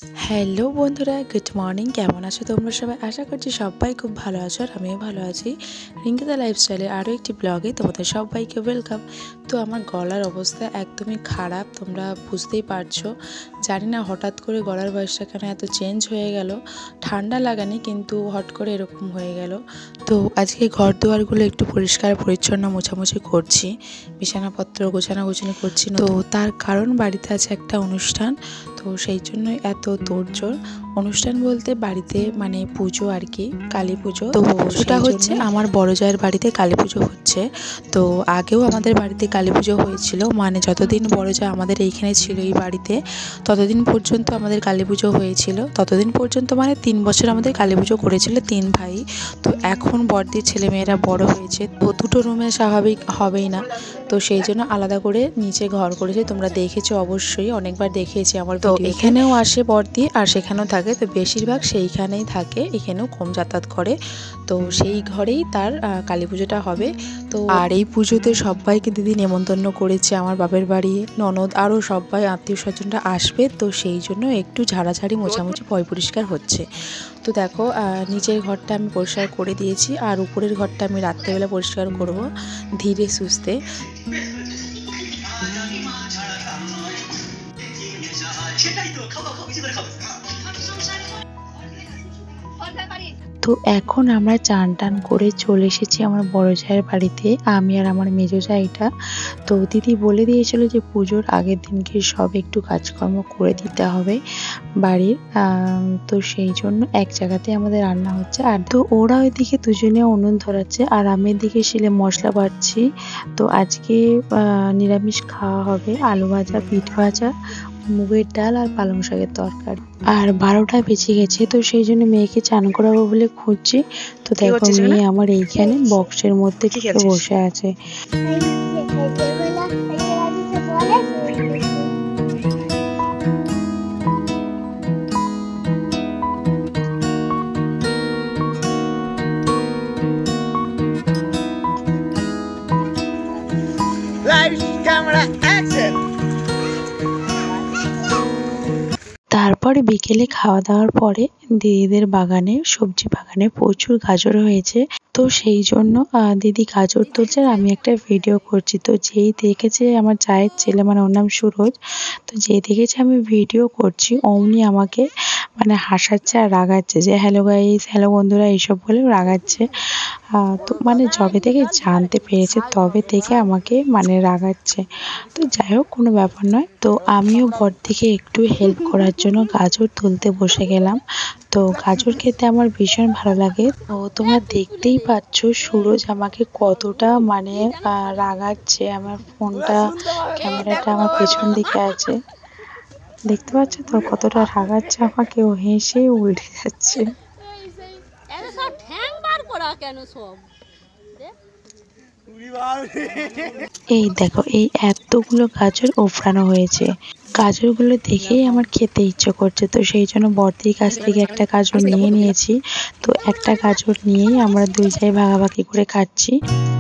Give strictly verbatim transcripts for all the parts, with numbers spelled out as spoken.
Hello বন্ধুরা, good morning. কেমন আছো তোমরা সবাই? আশা করছি সবাই খুব ভালো আছো, আর আমিও ভালো আছি। রিঙ্কিতা লাইফস্টাইলে আরও একটি ব্লগে তোমাদের সবাইকে ওয়েলকাম। তো আমার গলার অবস্থা একদমই খারাপ, তোমরা বুঝতেই পারছো। জানি না হঠাৎ করে গলার বয়সটা কেন এত চেঞ্জ হয়ে গেল। ঠান্ডা লাগানি, কিন্তু হট করে এরকম হয়ে গেল। তো আজকে ঘর দুয়ারগুলো একটু পরিষ্কার পরিচ্ছন্ন মোছামুছি করছি, বিছানাপত্র গোছানো গোছানো করছি। তো তার কারণ বাড়িতে আছে একটা অনুষ্ঠান, তো সেই জন্যই এত তোড়জোড়। অনুষ্ঠান বলতে বাড়িতে মানে পুজো আর কি, কালী পুজো। তো সেটা হচ্ছে আমার বড় জায়ের বাড়িতে কালী পুজো হচ্ছে। তো আগেও আমাদের বাড়িতে কালী পুজো হয়েছিল, মানে যতদিন বড় জা আমাদের এইখানে ছিল এই বাড়িতে, ততদিন পর্যন্ত আমাদের কালী পুজো হয়েছিল। ততদিন পর্যন্ত মানে তিন বছর আমাদের কালী পুজো করেছিল তিন ভাই। তো এখন বড়দির ছেলে মেয়েরা বড় হয়েছে, তো দুটো রুমে স্বাভাবিক হবেই না, তো সেই জন্য আলাদা করে নিচে ঘর করেছে। তোমরা দেখেছো অবশ্যই, অনেকবার দেখিয়েছি আমার। তো এখানেও আসে বড়দি আর সেখানেও থাকে, তো বেশিরভাগ সেইখানেই থাকে, এখানেও কম যাতায়াত করে। তো সেই ঘরেই তার কালী পুজোটা হবে। তো আর এই পুজোতে সবাইকে দিদি নেমন্তন্ন করেছে, আমার বাপের বাড়ি, ননদ, আরও সবাই আত্মীয় স্বজনরা আসবে। তো সেই জন্য একটু ঝাড়াঝাড়ি মোছামুছি পয় পরিষ্কার হচ্ছে। তো দেখো, নিচের ঘরটা আমি পরিষ্কার করে দিয়েছি, আর উপরের ঘরটা আমি রাত্রেবেলা পরিষ্কার করব ধীরে সুস্থে। তো এখন আমরা চান টান করে চলে এসেছি আমার বড় জায়ের বাড়িতে, আমি আর আমার মেজো জায়টা। তো দিদি বলে দিয়েছিল যে পুজোর আগের দিনকে সব একটু কাজকর্ম করে দিতে হবে বাড়ির, তো সেই জন্য এক জায়গাতে আমাদের রান্না হচ্ছে। আর তো ওরা ওইদিকে দুজনে উনুন ধরাচ্ছে, আর আমি এদিকে শিলে মশলা বাটছি। তো আজকে নিরামিষ খাওয়া হবে, আলু ভাজা, পিঠ ভাজা, মুগের ডাল আর পালং শাকের তরকারি। আর বারোটা বেজে গেছে, তো সেই জন্য মেয়েকে চান করাবো বলে খুঁজছি। তো দেখো মেয়ে আমার এইখানে বক্সের মধ্যে বসে আছে। তারপরে বিকেলে খাওয়া দাওয়ার পরে দিদিদের বাগানে, সবজি বাগানে প্রচুর গাজর হয়েছে। তো সেই জন্য দিদি গাজর তুলছে আর আমি একটা ভিডিও করছি। তো যেই দেখেছে আমার চায়ের ছেলে, মানে ওর নাম সুরজ, তো যেই দেখেছে আমি ভিডিও করছি অমনি আমাকে মানে হাসাচ্ছে আর রাগাচ্ছে, যে হ্যালো গাইস, হ্যালো বন্ধুরা, এইসব বলে রাগাচ্ছে। তো মানে যবে থেকে জানতে পেরেছে তবে থেকে আমাকে মানে রাগাচ্ছে। তো যাই হোক, কোনো ব্যাপার নয়। তো আমিও বড়দিকে একটু হেল্প করার জন্য গাজর তুলতে বসে গেলাম। তো গাজর খেতে আমার ভীষণ ভালো লাগে। তো তোমরা দেখতেই পাচ্ছ সুরজ আমাকে কতটা মানে রাগাচ্ছে। আমার ফোনটা, ক্যামেরাটা আমার পেছন দিকে আছে, দেখতে পাচ্ছ তো কতটা রাগাচ্ছে আমাকে। ও হেসে উল্টে যাচ্ছে। এই দেখো, এই এতগুলো গাজর ওফরানো হয়েছে। গাজরগুলো দেখেই আমার খেতে ইচ্ছে করছে, তো সেই জন্য বড়দির কাছ থেকে একটা গাজর নিয়ে নিয়েছি। তো একটা গাজর নিয়েই আমরা দুই জায়গায় ভাগাভাগি করে খাচ্ছি।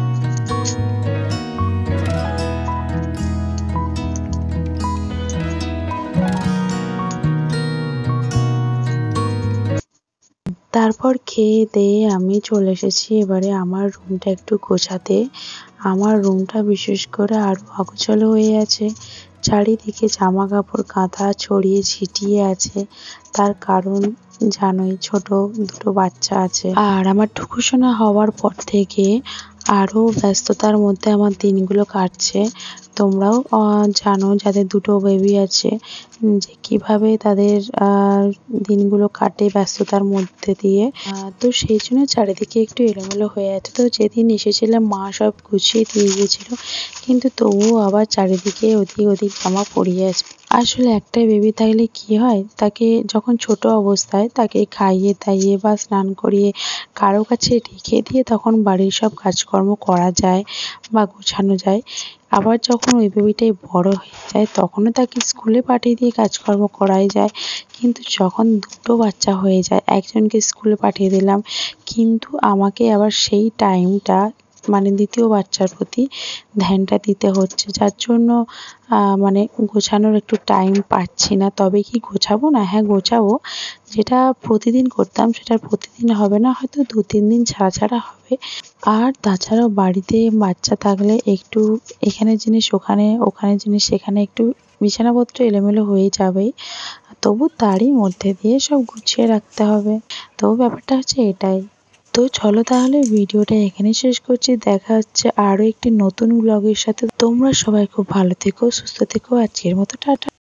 তারপর খেয়ে দিয়ে আমি চলে এসেছি এবারে আমার রুমটা একটু গোছাতে। আমার রুমটা বিশেষ করে আরো অগোছালো হয়ে আছে, চারিদিকে জামা কাপড় কাঁথা ছড়িয়ে ছিটিয়ে আছে। তার কারণ জানোই, ছোট দুটো বাচ্চা আছে, আর আমার টুকুসোনা হওয়ার পর থেকে আরো ব্যস্ততার মধ্যে আমার দিনগুলো কাটছে। তোমরাও জানো যাদের দুটো বেবি আছে, যে কিভাবে তাদের দিনগুলো কাটে ব্যস্ততার মধ্যে দিয়ে। তো সেই জন্য চারিদিকে একটু এলোমেলো হয়ে আছে। তো যেদিন এসেছিলাম মা সব গুছিয়ে দিয়ে গিয়েছিল, কিন্তু তবুও আবার চারিদিকে ওদিক ওদিক জামা পড়িয়ে আছে। আসলে একটাই বেবি থাকলে কি হয়, তাকে যখন ছোট অবস্থায় তাকে খাইয়ে দাইয়ে বা স্নান করিয়ে কারো কাছে রেখে দিয়ে তখন বাড়ির সব কাজকর্ম করা যায় বা গোছানো যায়। আবার যখন ওই বেবিটাই বড় হয়ে যায় তখনও তাকে স্কুলে পাঠিয়ে দিয়ে কাজকর্ম করাই যায়। কিন্তু যখন দুটো বাচ্চা হয়ে যায়, একজনকে স্কুলে পাঠিয়ে দিলাম, কিন্তু আমাকে আবার সেই টাইমটা মানে দ্বিতীয় বাচ্চার প্রতি ধ্যানটা দিতে হচ্ছে, যার জন্য মানে গোছানোর একটু টাইম পাচ্ছি না। তবে কি গোছাবো না, হ্যাঁ গোছাবো। যেটা প্রতিদিন করতাম সেটা প্রতিদিন হবে না, হয়তো দু তিন দিন ছাড়া ছাড়া হবে। আর তাছাড়াও বাড়িতে বাচ্চা থাকলে একটু এখানের জিনিস ওখানে, ওখানের জিনিস সেখানে, একটু বিছানাপত্র এলোমেলো হয়ে যাবেই, তবু তারই মধ্যে দিয়ে সব গুছিয়ে রাখতে হবে। তো ব্যাপারটা হচ্ছে এটাই। তো চলো তাহলে ভিডিওটা এখানে শেষ করছি। দেখা হচ্ছে আরও একটি নতুন ব্লগের সাথে। তোমরা সবাই খুব ভালো থেকো, সুস্থ থেকো। আজকের মতো টাটা।